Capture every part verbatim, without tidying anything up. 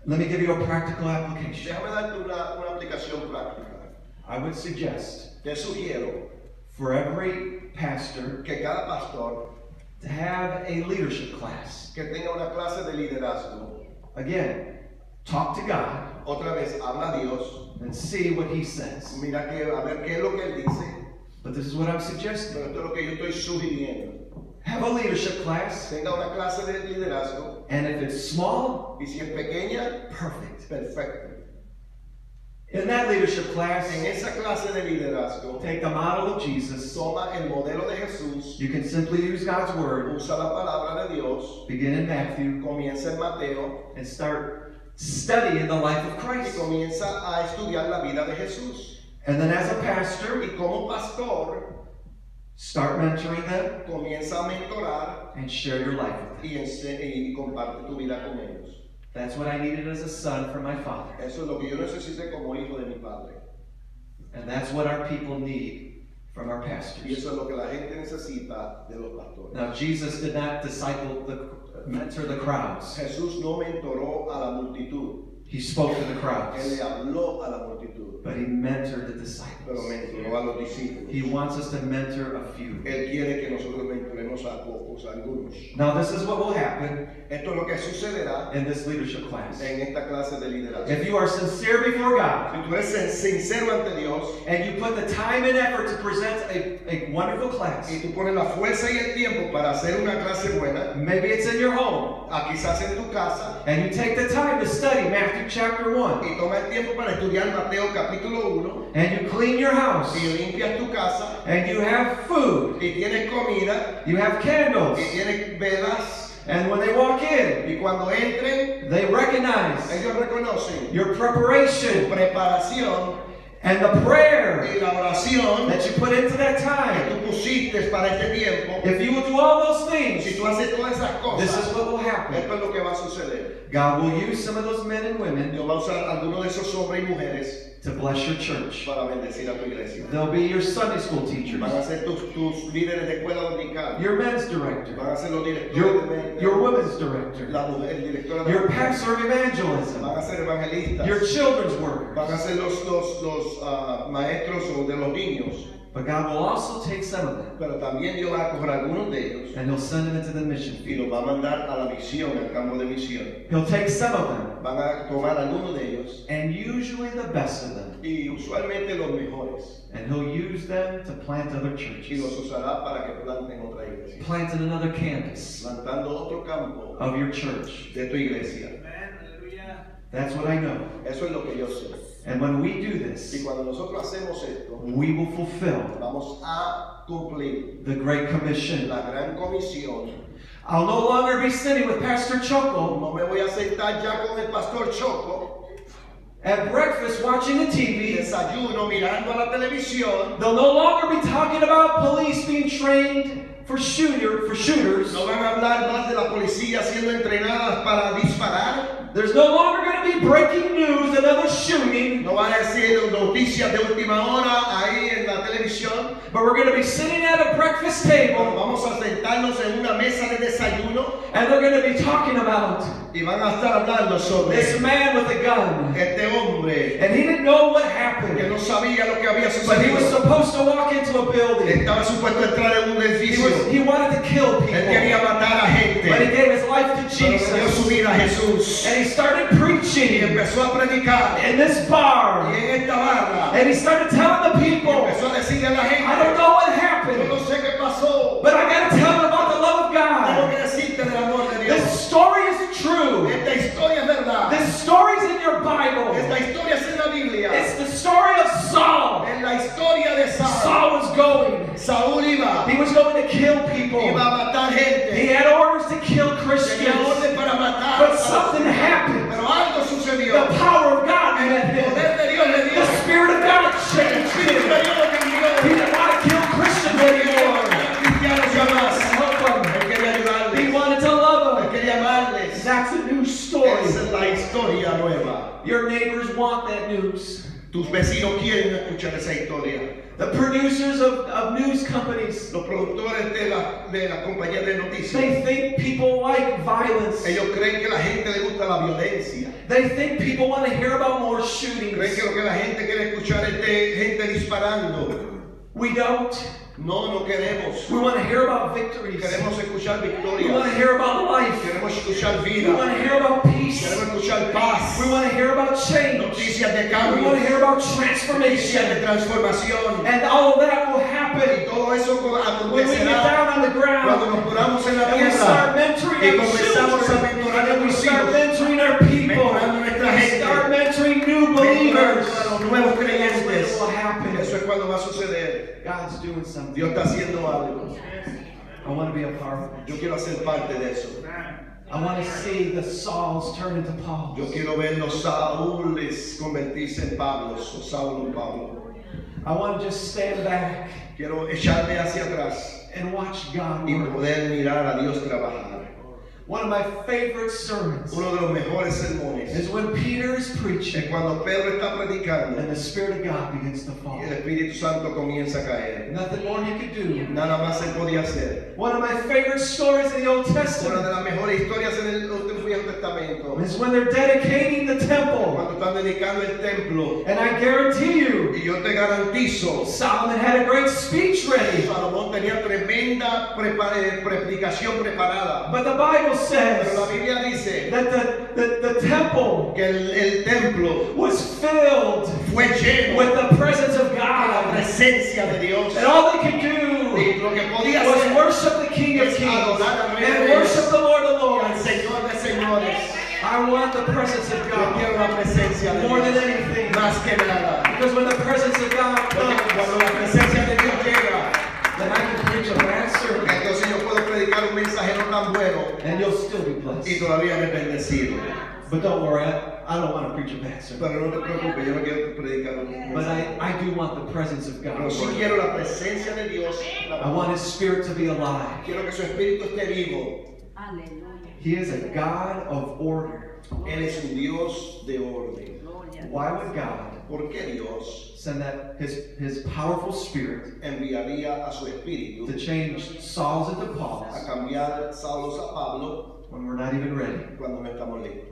Let me give you a practical application. Déjame darte una, una aplicación práctica. I would suggest Te sugiero for every pastor que cada pastor to have a leadership class. que tenga una clase de liderazgo, Again, talk to God otra vez habla a Dios, and see what He says. mira que, a ver qué es lo que Él dice, But this is what I'm pero suggesting. esto es lo que yo estoy sugiriendo. Have a leadership class, Tenga una clase de liderazgo and if it's small, y si es pequeña, perfect. perfecto. In that leadership class, En esa clase de liderazgo, take the model of Jesus. toma el modelo de Jesús, You can simply use God's word, usa la palabra de Dios, begin in Matthew, comienza en Mateo and start studying the life of y Christ. comienza a estudiar la vida de Jesús. And then as a pastor, Y como pastor, start mentoring them comienza a mentorar and share your life with them. y, ense- y comparte tu vida con ellos. That's what I needed as a son from my father. Eso es lo que yo necesité como hijo de mi padre. And that's what our people need from our Y pastors. eso es lo que la gente necesita de los pastores. Now, Jesus did not disciple the mentor the crowds. Jesús no mentoró a la multitud. He spoke to the Él crowds, le habló a la multitud, but he mentored the pero disciples. mentoró a los discípulos. He wants us to mentor a few. Él quiere que nosotros mentoremos a pocos, a algunos. Now, this is what will happen Esto es lo que sucederá in this leadership class. en esta clase de liderazgo. If you are sincere before God, Si tú eres sin- sincero ante Dios and you put the time and effort to present a, a wonderful class, y tú pones la fuerza y el tiempo para hacer una clase buena, maybe it's in your home, a quizás en tu casa, and you take the time to study Matthew chapter one, y toma el tiempo para estudiar Mateo capítulo uno, and you clean your house, y limpias tu casa, and you have food, y tienes comida, you have candles, y tienes velas, and when they walk in, y cuando entren, they recognize ellos reconocen your tu preparation preparación and the prayer y la oración that you put into that que time. tú pusiste para este tiempo. If you will do all those Si things, tú haces todas esas this is cosas, what will happen. esto es lo que va a suceder. God will use some of those men and women Dios va a usar algunos de esos hombres y mujeres to bless your church. para bendecir a tu iglesia. They'll be your Sunday school teachers, Van a ser tus, tus líderes de escuela dominical. your men's Van director, a ser los directores your, de your women's director, la mujer, el director de your la pastor of evangelism, Van a ser evangelistas. your children's Van a workers. ser los, los, los ah, maestros o de los niños. But God will also take some of them Pero también Dios va a coger algunos de ellos and He'll send them into the mission y field. los va a mandar a la misión, al campo de misión. He'll take some of them, Van a tomar algunos de ellos and usually the best of them, y usualmente los mejores and He'll use them to plant other y los churches, usará para que planten otra iglesia. plant in another campus Plantando otro campo of your church. de tu iglesia. That's what I know. Eso es lo que yo sé. And when we do Y this, cuando nosotros hacemos esto, we will fulfill vamos a cumplir the Great Commission. la gran comisión. I'll no longer be sitting with Pastor Choco No me voy a sentar ya con el pastor Choco, at breakfast watching the T V. desayuno mirando a la televisión. They'll no longer be talking about police being trained for shooter for shooters. No van a hablar más de la policía siendo entrenadas para disparar. There's no longer going to be breaking news, another shooting, No van a decir noticias de última hora ahí en la televisión. but we're going to be sitting at a breakfast Pero table vamos a sentarnos en una mesa de desayuno and they're going to be talking about y van a estar hablando sobre this man with a gun. este hombre And he didn't know what que happened, no sabía lo que había but he was sucedido. supposed to walk into a building. Estaba supuesto a entrar en un He, edificio. was, he wanted to kill people, Él quería matar a but he gente. gave his life to Pero le dio su Jesus. vida a Jesús. And he started Y preaching empezó a predicar. in this Y bar. en esta barra And he started telling the people, empezó a decirle a la gente, I don't know what yo happened, no sé qué pasó. but I got to tell them about the love of Tengo God. que decirte del amor de This Dios. story is true. Esta historia es verdad. This story's in your Bible. Esta historia es en la Biblia. It's the story of Saul. Es la historia de Saúl. Saul was going. Saúl iba. He was going to kill people. Iba a matar He gente. had orders to kill Tenía Christians. orden para matar. But something happened. Pero algo The sucedió. power of God met El him. poder de Dios le dio. The Spirit of God El changed Espíritu de him. Dios lo cambió. He didn't want to kill Christians anymore. Cristianos ya más. Help them. Él quería He ayudarles. wanted to love Él them. quería amarles. That's a new story. Esa es la historia nueva. Your neighbors want that news. Tus vecinos quieren escuchar esa historia. The producers of, of news companies, Los productores de la, de la compañía de noticias, they think people like violence. ellos creen que la gente le gusta la violencia. They think people want to hear about more Creen shootings. que lo que la gente quiere escuchar es de gente disparando. We don't. No, no queremos. We want to hear about victories. Queremos escuchar We want to victorias. hear about life. Queremos escuchar We vida. want to hear about peace. Queremos escuchar paz. We want to hear about change. Noticias de We cambio. want to hear about Noticias de transformation. transformación. And all of that will Y happen todo eso when we get acontecerá down on the cuando ground nos ponamos en la and we start tierra mentoring y our comenzamos a children, mentorar a and we nuestros start hijos, mentoring our people, mentorando a nuestra and we gente, start mentoring new mentorando believers. a los nuevos That's when it creyentes. will happen. Eso es cuando va a suceder. God's doing something. Dios está haciendo algo. I want to be a part of it. Yo quiero hacer parte de eso. I want to see the Sauls turn into Pauls. Yo quiero ver los Saúles convertirse en Pablos, o Saulo en Pablo. I want to just stand back Quiero echarme hacia atrás and watch God y work. poder mirar a Dios trabajar. One of my favorite sermons Uno de los mejores sermones is when Peter is es preaching cuando Pedro está predicando and the Spirit of God begins to y fall. el Espíritu Santo comienza a caer. Nothing more he could do. Nada más se podía hacer. One of my favorite stories in the Old Una de Testament las mejores historias en el Viejo Testamento, is when they're dedicating the temple. cuando están dedicando el templo. And I guarantee you, Y yo te garantizo, Solomon had a great speech ready. Salomón tenía tremenda prepa- eh, predicación preparada. But the Bible Pero la says Biblia dice that the, the, the temple que el, el templo was filled fue lleno with the presence of con la God. presencia de Dios. And all they could do Y lo que podía was hacer worship the King of es Kings adorar al Rey de and Reyes worship the Lord of y al Lords. Señor de señores. I want the presence of Yo quiero God la presencia de more than Dios anything. más que nada. Because when the presence of God Porque cuando la comes, presencia de Dios llega, then I can preach a bad sermon entonces yo puedo predicar un mensaje no tan bueno and you'll still be y blessed. todavía me he bendecido. But don't worry, I, I don't want to preach a bad sermon. Pero no te preocupes, yo no quiero predicar un But mensaje. I, I do want the presence of God. Pero sí quiero la presencia de Dios. I want His Spirit to be alive. Quiero que su espíritu esté vivo. Aleluya. He is a God of order. Él es un Dios de orden. Gloria. Why would God ¿Por qué Dios send that His, his powerful Spirit enviaría a su espíritu to change Saul's into a Paul's cambiar Saulos a Pablo when we're not even ready? cuando no estamos listos?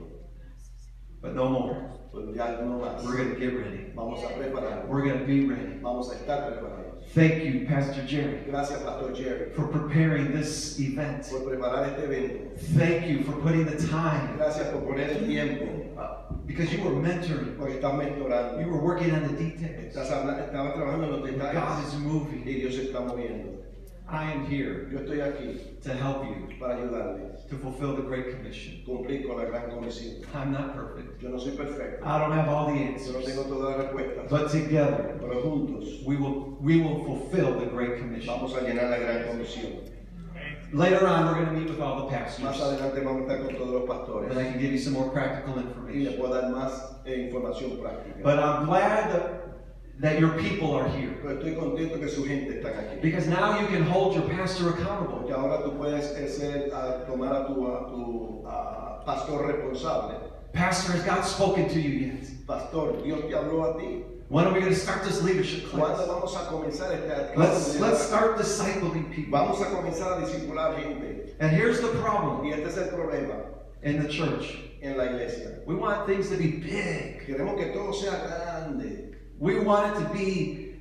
But no more. Pues ya no más. We're going to get ready. Vamos a preparar. We're going to be ready. Vamos a estar preparados. Thank you, Pastor Jerry, Gracias, Pastor Jerry, for preparing this event. por preparar este evento. Thank you for putting the time, Gracias por poner el tiempo, uh, because you were mentoring. porque estás mentorando. You were working on the details. Estás hablando, estabas trabajando en los God detalles is moving. y Dios se está moviendo. I am here Yo estoy aquí to help you para ayudarles to fulfill the Great Commission. a cumplir con la gran comisión. I'm not perfect. Yo no soy perfecto, I don't have all the yo no answers. tengo todas las respuestas, But together, pero juntos we will we will fulfill the Great Commission. vamos a llenar la gran comisión. Later on, we're going to meet with all the Más pastors, adelante vamos a estar con todos los and pastores I can give you some more practical y les information. puedo dar más eh, información práctica. But I'm glad that, that your people are here, Pero estoy contento que su gente está aquí. because now you can hold your pastor accountable. Porque ahora tú puedes eh, ser, a tomar a tu, a tu a pastor responsable. Pastor, has God spoken to you yet? Pastor, Dios te habló a ti. When are we going to start this leadership ¿Cuándo class? vamos a comenzar esta Let's clase? let's start discipling people. Vamos a comenzar a discipular gente. And here's the problem Y este es el problema in the church. en la iglesia. We want things to be big. Queremos que todo sea grande. We want it to be,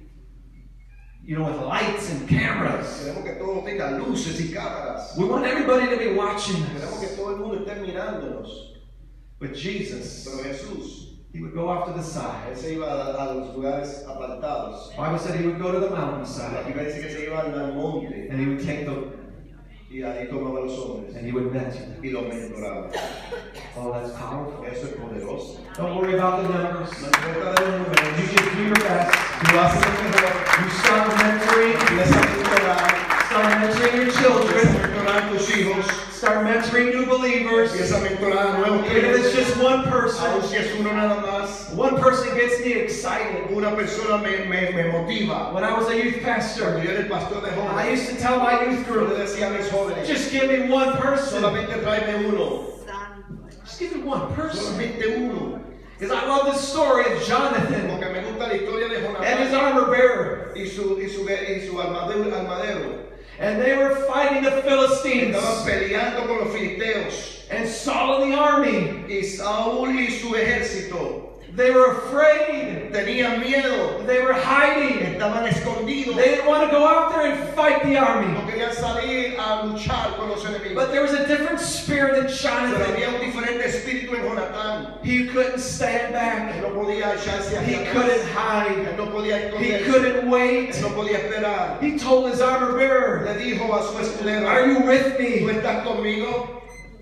you know, with lights and cameras. Queremos que todo tenga luces y cámaras. We want everybody to be watching Queremos que us. todo el mundo esté mirándonos. But Jesus, Pero Jesús, He would go off to the él side. se iba a, a los lugares apartados. The Bible said He would go to the La mountainside Biblia dice que se iba al monte and He would take the y ahí tomaba a los hombres and He would mentor them. y los mentoraba. Oh, that's powerful. Eso es poderoso. Don't worry about the numbers. No importa de los números, You just do your best. tú haces lo mejor. You start mentoring. Empieza a mentorar, Start mentoring your empieza a children. mentorar a tus hijos, Start mentoring new believers. empieza a mentorar a nuevos Even if it's creyentes. just one Aun person. si es uno nada más, One person gets me excited. una persona me, me, me motiva. When I was a youth Cuando pastor, yo era el pastor de I jóvenes, used to tell my youth yo le group, decía a mis jóvenes, just give me one person. solamente tráeme uno, Santo. Just give me one person. solamente uno. Because I love the story of Jonathan Porque me gusta la historia de and his Jonatán armor bearer. y su, y su, y su armadero, armadero. And they were fighting the Philistines. Estaban peleando con los filisteos. And Saul and the army, Y Saúl y su ejército they were afraid. tenían miedo. They were hiding. Estaban escondidos. They didn't want to go out there and fight the No army. querían salir a luchar con los enemigos. But there was a different spirit in Pero Jonathan. había un diferente espíritu en Jonatán. He couldn't stand Él back. no podía echarse He hacia couldn't atrás. hide. Él no podía He esconderse. couldn't wait. Él no podía esperar. He told his armor bearer, Le dijo a su escudero, "Are you with ¿tú me?" estás conmigo?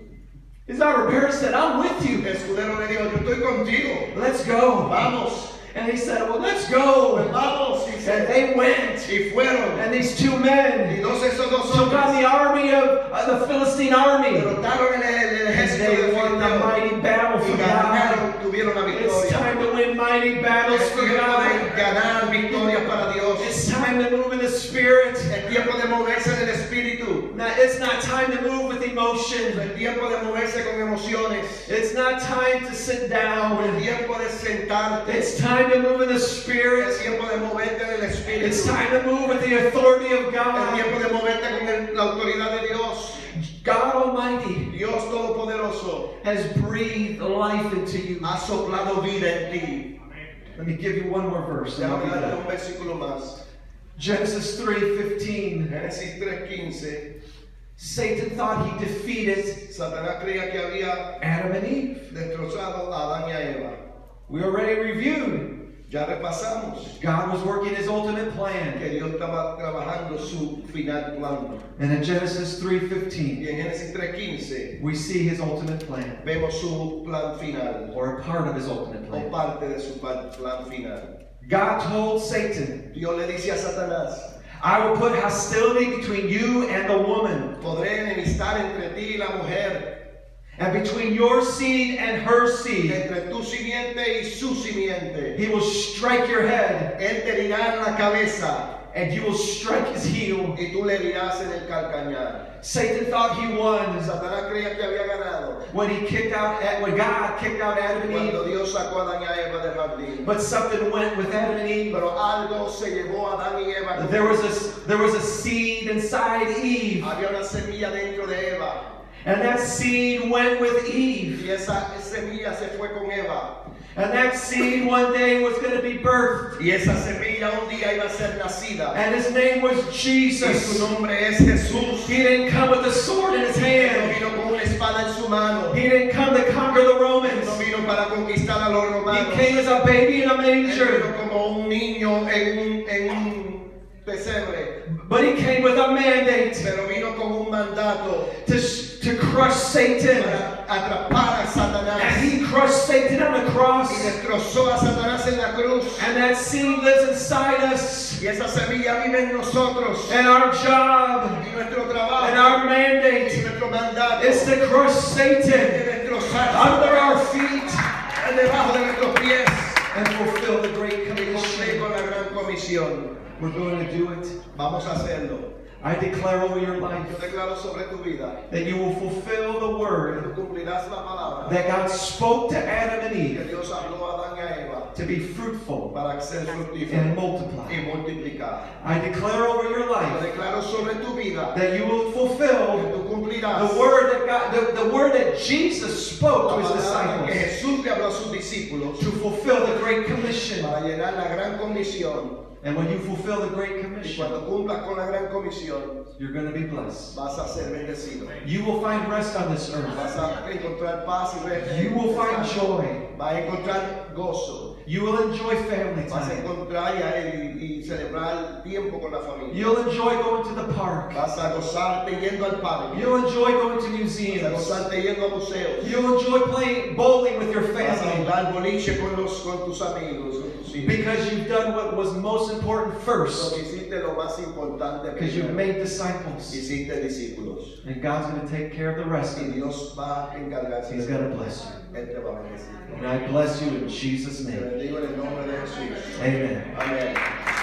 His armor bearer said, "I'm with you. El escudero le dijo, yo estoy contigo. Let's go." Vamos. And he said, "Well, let's go." Vamos. Y, And se, they went. y fueron. And these two Y men dos esos dos took on hombres the army of uh, the Philistine army. derrotaron el, el And ejército they de won the Filisteo. mighty battle Y for God. ganaron, tuvieron la It's victoria. time to win mighty battles Es for tiempo God. de ganar victorias para Dios. It's time to move in the Spirit. Es tiempo de moverse en el espíritu. Now, it's not time to move with emotion. Es tiempo de moverse con emociones. It's not time to sit Es down. tiempo de sentarte. It's time to move in the Es Spirit. tiempo de moverte en el espíritu. It's time to move with the authority of Es God. tiempo de moverte con el- la autoridad de Dios. God Almighty Dios Todopoderoso has breathed life into you. ha soplado vida en ti. Let me give you one more verse. and I'll Déjame be darte done. un versículo más. Genesis three fifteen. Génesis tres quince. Satan thought he defeated Satanás creía que había Adam and Eve. destrozado a Adán y a Eva. We already reviewed. Ya repasamos God was working his ultimate plan. que Dios estaba trabajando su final plan. And in Genesis three Y fifteen, en Génesis tres quince we see his ultimate plan, vemos su plan final, or a part of his ultimate o plan. parte de su pa- plan final. God told Satan, Dios le dice a Satanás, "I will put hostility between you and the woman, podré enemistar entre ti y la mujer, and between your seed and her seed. entre tu simiente y su simiente. He will strike your head, Él te herirá en la cabeza and you will strike his heel." y tú le herirás en el calcañar. Satan thought he won Satanás creía que había ganado when he kicked out, when God kicked out Adam and cuando Eve. Dios sacó a Adán y a Eva del jardín. But something went with Adam and Eve. Pero algo se llevó a Adán y Eva. There was a there was a seed inside Eve, Había una semilla dentro de Eva. and that seed went with Eve. Y esa semilla se fue con Eva. And that seed one day was going to be birthed, Y esa semilla un día iba a ser nacida. and his name was Y su Jesus. nombre es Jesús. He didn't come with a sword in his Él no hand. vino con una espada en su mano. He didn't come to conquer the Él Romans. no vino para conquistar a los He romanos. came as a baby in a Él vino manger, como un niño en un, en un pesebre. but he came with a mandate Pero vino con un mandato to to crush Satan. para atrapar a Satanás. And he crushed Satan on the Y cross. destrozó a Satanás en la cruz. And that seed lives inside us. Y esa semilla vive en nosotros. And our job Y nuestro and trabajo our y mandate nuestro mandato is to crush es Satan de destrozar under our Satanás feet debajo de nuestros pies and fulfill the great y cumplir commission. con la gran comisión. We're going to do it. Vamos a hacerlo. I declare over your Yo life declaro sobre tu vida that you will fulfill the que word tú cumplirás la palabra that God spoke to Adam and que Eve Dios habló a Adán y a Eva to be fruitful para ser and fructífero multiply. y multiplicar. I declare over your Yo life declaro sobre tu vida that you will que fulfill tú cumplirás the word that God, the, the word that Jesus spoke to la his palabra que disciples Jesús le habló a sus discípulos to fulfill the great commission. para llenar la gran comisión. And when you fulfill the great Y commission, cuando cumplas con la gran comisión, you're going to be blessed. vas a ser bendecido. You will find rest on this earth. Vas a encontrar paz y resto. You will find joy. Vas a encontrar gozo. You will enjoy family Vas a time. encontrar y, y celebrar tiempo con la familia. You'll enjoy going to the park. Vas a gozarte yendo al parque. You'll enjoy going to Vas a museums. gozarte yendo a museos. You'll enjoy playing bowling with your Vas a family jugar boliche con, los, con tus amigos, con tus hijos. because you've done what was most important first. Porque hiciste lo más importante Because you've primero. made disciples. Hiciste discípulos. And God's going to take care of the rest Y of it. Dios va a encargarse. He's going to bless you. Él te va a bendecir. And I bless you in Jesus' Te name. bendigo en el nombre de Jesús. Amen. Amén.